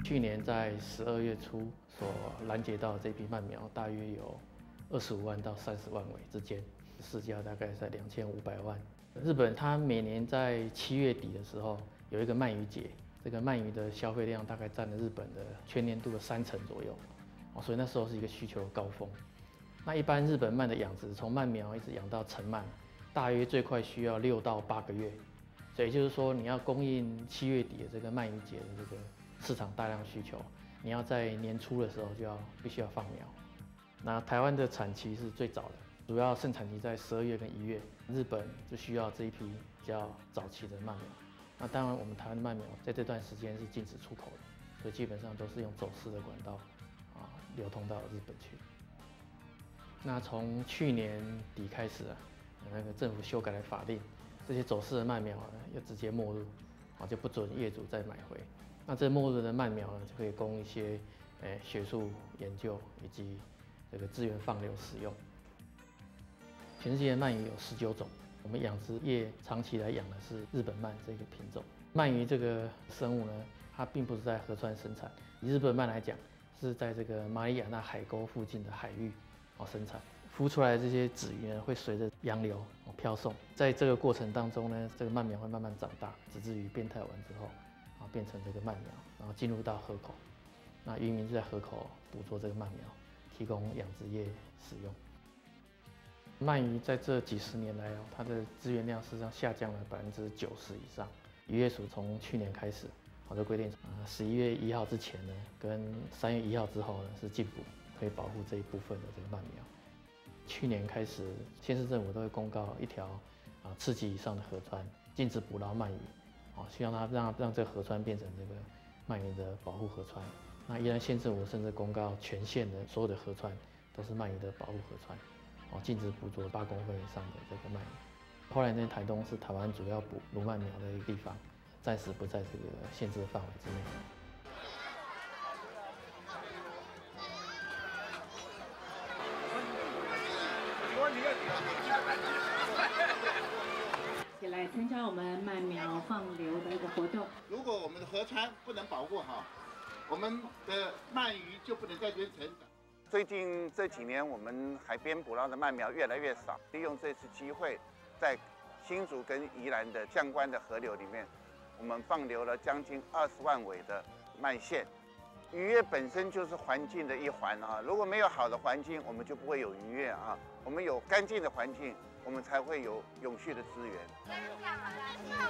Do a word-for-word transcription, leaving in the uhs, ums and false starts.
去年在十二月初所拦截到的这批鳗苗，大约有二十五万到三十万尾之间，市价大概在两千五百万。日本它每年在七月底的时候有一个鳗鱼节，这个鳗鱼的消费量大概占了日本的全年度的三成左右，所以那时候是一个需求的高峰。那一般日本鳗的养殖，从鳗苗一直养到成鳗，大约最快需要六到八个月。所以也就是说，你要供应七月底的这个鳗鱼节的这个市场大量需求，你要在年初的时候就要必须要放苗。那台湾的产期是最早的，主要盛产期在十二月跟一月，日本就需要这一批比较早期的鳗苗。那当然，我们台湾的鳗苗在这段时间是禁止出口的，所以基本上都是用走私的管道啊流通到日本去。那从去年底开始啊，那个政府修改了法令。这些走私的鳗苗呢，又直接没入，啊，就不准业主再买回。那这没入的鳗苗呢，就可以供一些，诶，学术研究以及这个资源放流使用。全世界的鳗鱼有十九种，我们养殖业长期来养的是日本鳗这个品种。鳗鱼这个生物呢，它并不是在河川生产，以日本鳗来讲，是在这个马里亚纳海沟附近的海域啊生产。孵出来的这些子鱼呢，会随着洋流飘送，在这个过程当中呢，这个鳗苗会慢慢长大，直至于变态完之后，啊变成这个鳗苗，然后进入到河口，那渔民就在河口捕捉这个鳗苗，提供养殖业使用。鳗鱼在这几十年来哦，它的资源量事实上下降了百分之九十以上。渔业署从去年开始，我就规定啊，十一月一号之前呢，跟三月一号之后呢是禁捕，可以保护这一部分的这个鳗苗。去年开始，县市政府都会公告一条啊次级以上的河川禁止捕捞鳗鱼，啊，希望它让让这个河川变成这个鳗鱼的保护河川。那宜兰县政府甚至公告全县的所有的河川都是鳗鱼的保护河川，哦，禁止捕捉八公分以上的这个鳗鱼。后来呢，台东是台湾主要捕鲈鳗苗的一个地方，暂时不在这个限制的范围之内。 起来参加我们鳗苗放流的一个活动。 如果我们的河川不能保护好，我们的鳗鱼就不能在这边成长。 最近这几年，我们海边捕捞的鳗苗越来越少。利用这次机会，在新竹跟宜兰的相关的河流里面，我们放流了将近二十万尾的鳗线。渔业本身就是环境的一环啊，如果没有好的环境，我们就不会有渔业啊。我们有干净的环境，我们才会有永续的资源。